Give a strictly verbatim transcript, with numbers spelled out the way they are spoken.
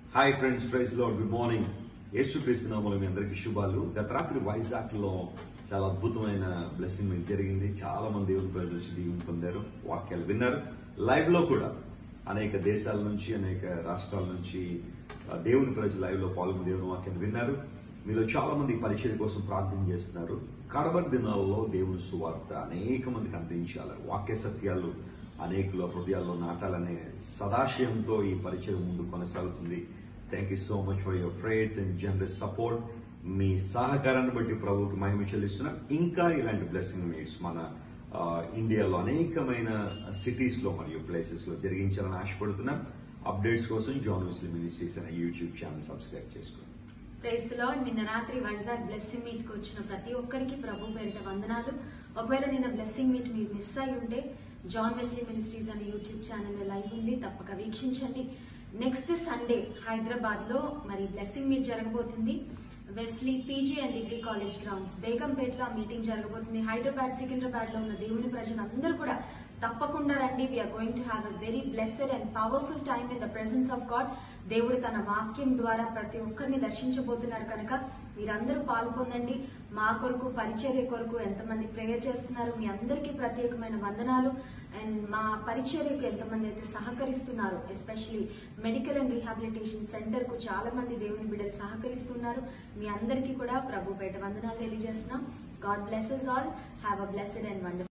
Hi friends, praise lord, good morning. యేసుక్రీస్తు నామములో మీ అందరికీ శుభాలు. గత రాత్రి వైజాగ్ లో చాలా అద్భుతమైన బ్లెస్సింగ్ మీకు జరిగింది. చాలా మంది దేవుని ప్రజలు వచ్చి దీవెన పొందారు, వాక్యాలు విన్నారు. లైవ్ లో కూడా అనేక దేశాల నుంచి, అనేక రాష్ట్రాల నుంచి దేవుని ప్రజలు లైవ్ లో పాల్గొని దేవుని వాక్యాన్ని విన్నారు. మీలో చాలా మంది పరిచయం కోసం ప్రార్థన చేస్తున్నారు. కడబడి దినాలలో దేవుని సువార్త అనేక మందికి అందించాలి, వాక్య సత్యాలు అనేకుల హృదయాల్లో నాటాలనే సదాశయంతో ఈ పరిచయం ముందు కొనసాగుతుంది. Thank you so much for your prayers and generous support. మీ సహకారాన్ని బట్టి ప్రభువుకి మహిమ చెల్లిస్తున్నాం. ఇంకా ఇలాంటి బ్లెస్సింగ్ మీట్స్ మన ఇండియాలో అనేకమైన సిటీస్ లో మరియు ప్లేసెస్ లో జరిగించాలని ఆశపడుతున్నాం. అప్డేట్స్ కోసం జాన్ వెస్లీ మినిస్ట్రీస్ అనే యూట్యూబ్ ఛానల్ సబ్స్క్రైబ్ చేసుకోండి. Praise the lord. నిన్న రాత్రి వైజాగ్ బ్లెస్సింగ్ మీట్ కు వచ్చిన ప్రతి ఒక్కరికి ప్రభు పేరిట వందనాలు. ఒకవేళ నిన్న బ్లెస్సింగ్ మీట్ మీరు మిస్ అయి ఉంటే జాన్ వెస్లీ మినిస్ట్రీస్ అనే యూట్యూబ్ ఛానల్ లైవ్ ఉంది, తప్పక వీక్షించండి. నెక్స్ట్ సండే హైదరాబాద్ లో మరి బ్లెస్సింగ్ మీట్ జరగబోతుంది. Wesley PG and degree college grounds బేగంపేటలో ఆ మీటింగ్ జరగబోతుంది. హైదరాబాద్, సికింద్రాబాద్ లో ఉన్న దేవుని ప్రజలందరూ కూడా తప్పకుండా రండి. We're going to have a very blessed and powerful time in the presence of God. దేవుడు తన వాక్యం ద్వారా ప్రతి ఒక్కరిని దర్శించబోతున్నారు కనుక మీరందరూ పాల్పొందండి. మా కొరకు, పరిచర్య కొరకు ఎంతమంది ప్రేయర్ చేస్తున్నారు, మీ అందరికీ ప్రత్యేకమైన వందనాలు. అండ్ మా పరిచర్యకు ఎంతమంది అయితే సహకరిస్తున్నారు, especially medical and rehabilitation centre కు చాలా మంది దేవుని బిడ్డలు సహకరిస్తున్నారు. మీ అందరికీ కూడా ప్రభు పేట వందనాలు తెలియజేస్తున్నాం. God blesses all. Have a blessed and wonderful